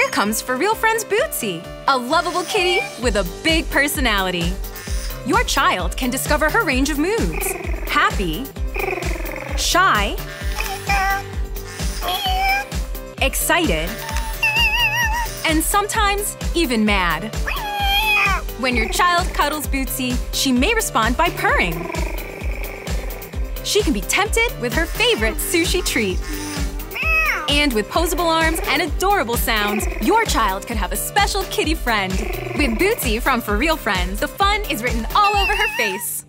Here comes For Real Friends Bootsie, a lovable kitty with a big personality. Your child can discover her range of moods: happy, shy, excited, and sometimes even mad. When your child cuddles Bootsie, she may respond by purring. She can be tempted with her favorite sushi treat. And with posable arms and adorable sounds, your child could have a special kitty friend. With Bootsie from For Real Friends, the fun is written all over her face.